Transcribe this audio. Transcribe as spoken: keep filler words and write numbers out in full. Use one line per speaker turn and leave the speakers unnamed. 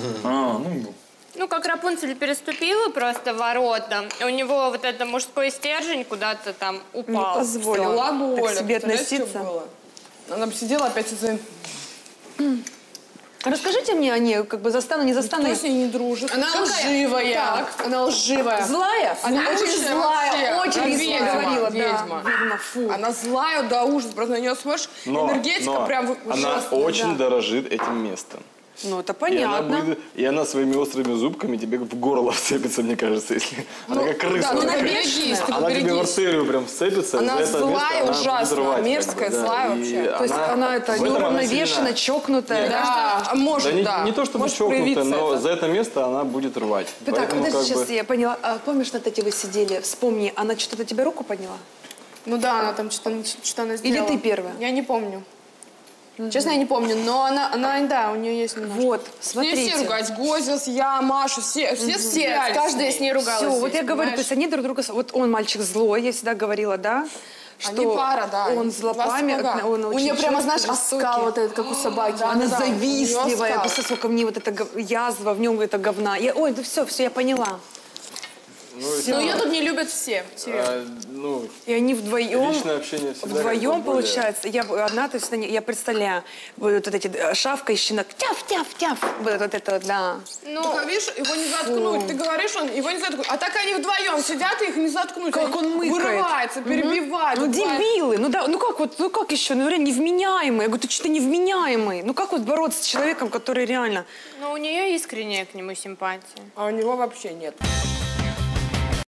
А, ну...
Ну, как Рапунцель переступила просто ворота, у него вот этот мужской стержень куда-то там упал.
Не позволила
Слава
так
Оля,
себе
представляете,
относиться.
что было? Она бы сидела опять со своим...
Расскажите мне о ней, как бы застану, не застану.
Кто с ней не дружит? Она лживая.
Так.
Она лживая.
Злая?
Она
очень
очень
злая,
вообще.
очень
Она
весело
ведьма,
говорила. Да.
ведьма.
Ведьма, фу.
Она злая до ужаса. Просто на нее смотришь,
Но,
энергетика
но
прям
она
ужасная.
очень
да.
дорожит этим местом.
Ну, это
И она,
понятно.
будет, и она своими острыми зубками тебе в горло вцепится, мне кажется, если...
Ну,
она как крыса.
да, ну,
такая.
берегись, ты
Она тебе в
поберегись.
артерию прям вцепится.
Она
за это
злая,
место она будет
ужасная,
рвать, как бы,
мерзкая,
да.
злая
И
вообще.
То есть она это
в этом она
неуравновешена,
сильна.
чокнутая.
Да, а может,
Да не,
да.
не то чтобы
Может
чокнутая,
проявиться
но
это.
за это место она будет рвать.
Так,
Поэтому,
подожди,
как
сейчас
бы,
я поняла. А, помнишь, на тете вы сидели, вспомни, она что-то тебе руку подняла?
Ну да, она там что-то что она
Или
сделала.
ты первая?
Я не помню. Честно, я не помню, но она, она да, у нее есть немножко.
Вот,
С ней
смотрите.
все ругались. Гозис, я, Маша, все, все,
Все, каждая с ней ругалась.
Все, вот
здесь,
я говорю, то
понимаешь?
есть они друг друга... Вот он мальчик злой, я всегда говорила, да? Что
Они пара, да.
он
Два
злопамятный,
сапога.
он
У
очень
нее прямо,
жесткий,
знаешь,
жестокий.
оскал вот этот, как у собаки.
Она
Да, у неё
завистливая,
оскал.
просто сколько мне вот эта гов- язва, в нем это говна. Я, ой, да все, все, я поняла.
Но ее тут не любят все. серьезно.
а, ну,
И они вдвоем,
личное общение всегда
вдвоем
как бы более-
получается. Я одна, то есть они- я представляю, вот, вот эти э, шавка и щенок, тяф, тяф, тяф, вот, вот это, да.
Ну,
Так, а видишь, его не заткнуть. Ты говоришь, он его не заткнуть. А так они вдвоем сидят, и их не заткнуть.
Как
Они
он мыкает.
Вырывается, перебивает.
Ну,
бывает.
дебилы, ну да, ну как вот, ну как еще, ну реально невменяемый. Я говорю, ты что-то невменяемый. Ну как вот бороться с человеком, который реально...
ну, у нее искренняя к нему симпатия.
А у него вообще нет.